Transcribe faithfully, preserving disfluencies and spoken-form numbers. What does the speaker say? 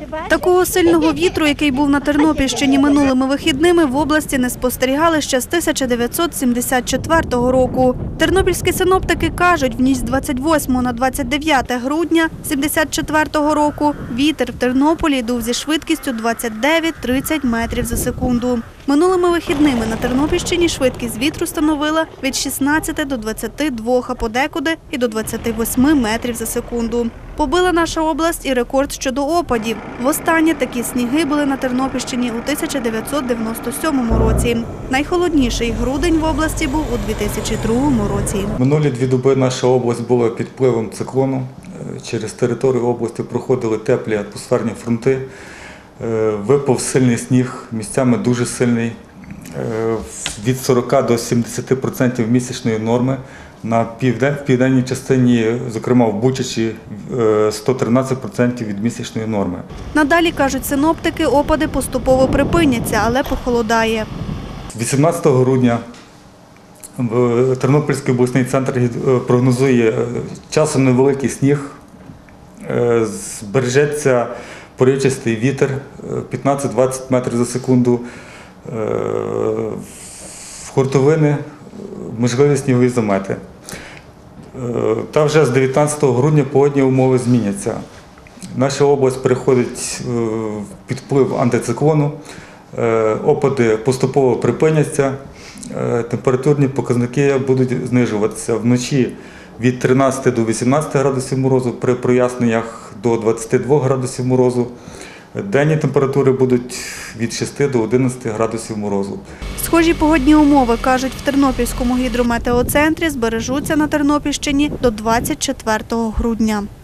Такого сильного вітру, який був на Тернопільщині минулими вихідними, в області не спостерігали ще з тисяча дев'ятсот сімдесят четвертого року. Тернопільські синоптики кажуть, в ніч з двадцять восьмого на двадцять дев'яте грудня сімдесят четвертого року вітер в Тернополі дув зі швидкістю двадцять дев'ять - тридцять метрів за секунду. Минулими вихідними на Тернопільщині швидкість вітру становила від шістнадцяти до двадцяти двох, а подекуди і до двадцяти восьми метрів за секунду. Побила наша область і рекорд щодо опадів. Востаннє такі сніги були на Тернопільщині у тисяча дев'ятсот дев'яносто сьомому році. Найхолодніший грудень в області був у дві тисячі другому році. Минулі дві доби наша область була під впливом циклону. Через територію області проходили теплі атмосферні фронти. Випав сильний сніг, місцями дуже сильний, від сорока до сімдесяти відсотків місячної норми. На південній частині, зокрема в Бучачі, сто тринадцять відсотків від місячної норми. Надалі, кажуть синоптики, опади поступово припиняться, але похолодає. вісімнадцятого грудня Тернопільський обласний центр прогнозує часом невеликий сніг, збережеться поривчастий вітер п'ятнадцять - двадцять метрів за секунду, в хуртовини можливі снігові замети. Та вже з дев'ятнадцятого грудня погодні умови зміняться. Наша область переходить під вплив антициклону, опади поступово припиняться, температурні показники будуть знижуватися. Вночі від тринадцяти до вісімнадцяти градусів морозу, при проясненнях до двадцяти двох градусів морозу. Денні температури будуть від шести до одинадцяти градусів морозу. Схожі погодні умови, кажуть, в Тернопільському гідрометеоцентрі збережуться на Тернопільщині до двадцять четвертого грудня.